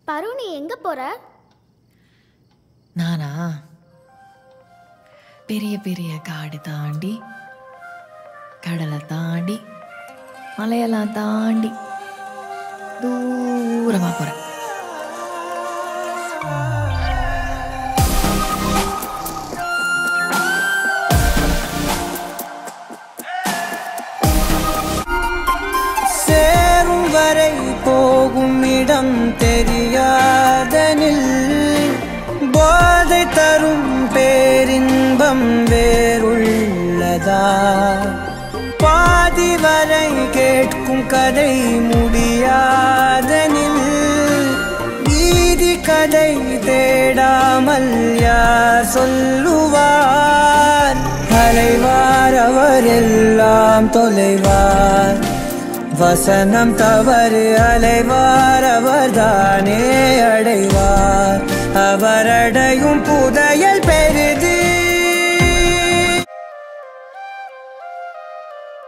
பரு, நீ எங்க போற? நானா பெரிய பெரிய காடு தாண்டி, கடலை தாண்டி, மலையெல்லாம் தாண்டி தூரமா போறேன். சேரும் வரை போகும் இடம் தெரியாதனில் போதை தரும் பேரின்பம் வேறுள்ளதா? பாதி வரை கேட்கும் கதை முடியாதனில் வீதி கதை தேடாமல் யார் சொல்லுவார்? அலைவார் அவர் எல்லாம் தொலைவார், வசனம் தவறு அலைவார் அவர்தானே அடைவார். அவரடையும் புதையல் பெரிது,